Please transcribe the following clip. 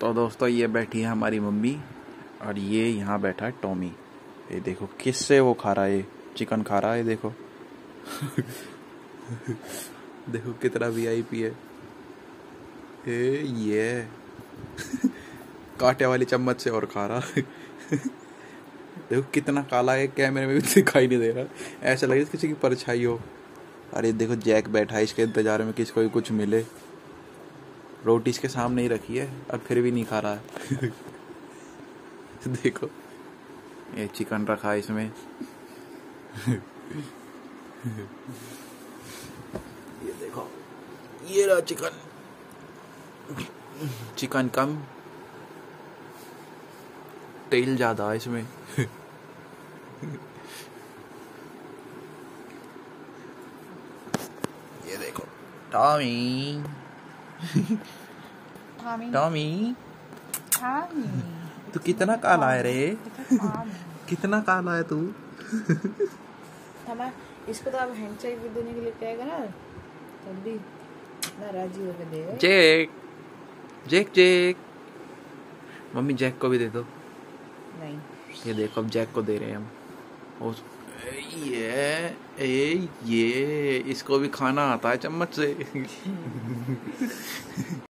तो दोस्तों ये बैठी है हमारी मम्मी और ये यहाँ बैठा है टॉमी। ये देखो किससे वो खा रहा है, ये चिकन खा रहा है देखो। देखो कितना वीआईपी है ये। कांटे वाली चम्मच से और खा रहा है। देखो कितना काला है, कैमरे में भी दिखाई नहीं दे रहा, ऐसा लगे किसी की परछाई हो। अरे देखो जैक बैठा है इसके इंतजार में किसको भी कुछ मिले। रोटी इसके सामने ही रखी है और फिर भी नहीं खा रहा है। देखो ये चिकन रखा है इसमें। ये देखो ये रहा चिकन। चिकन कम तेल ज्यादा है इसमें। ये देखो टॉमी। टॉमी तू कितना काला है रे। कितना काला है तू। इसको तो आप हैंडशेक भी देने के लिए कहेगा ना, तब भी ना राजी होकर देगा। Jack Jack Jack mummy Jack को भी दे दो। नहीं ये देखो अब जैक को दे रहे हैं हम। ये इसको भी खाना आता है चम्मच से।